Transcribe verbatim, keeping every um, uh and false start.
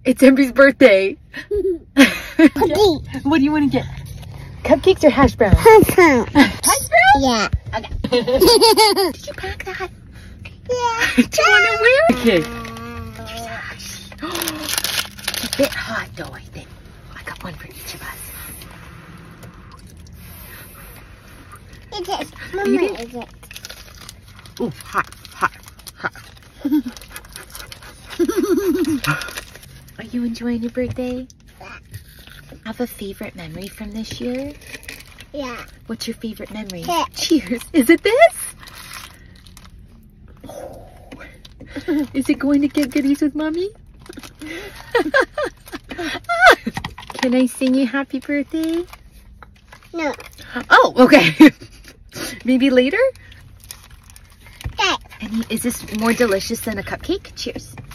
It's Embry's birthday. Cookie. What do you want to get? Cupcakes or hash browns? Hash browns. Hash browns? Yeah. Okay. Did you pack that? Yeah. Do you want to wear it? Okay. It's a bit hot though, I think. I got one for each of us. It is. Mama, Eat it? is it? Ooh, hot, hot, hot. Are you enjoying your birthday? Yeah. Have a favorite memory from this year? Yeah. What's your favorite memory? Yeah. Cheers. Is it this? Oh. Is it going to get goodies with Mommy? Can I sing you happy birthday? No. Oh, okay. Maybe later? Okay. And is this more delicious than a cupcake? Cheers.